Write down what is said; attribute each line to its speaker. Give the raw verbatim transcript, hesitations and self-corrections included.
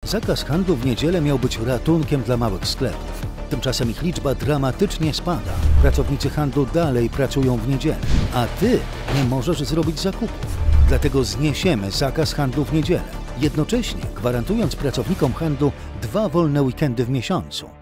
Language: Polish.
Speaker 1: Zakaz handlu w niedzielę miał być ratunkiem dla małych sklepów. Tymczasem ich liczba dramatycznie spada. Pracownicy handlu dalej pracują w niedzielę, a ty nie możesz zrobić zakupów. Dlatego zniesiemy zakaz handlu w niedzielę, jednocześnie gwarantując pracownikom handlu dwa wolne weekendy w miesiącu.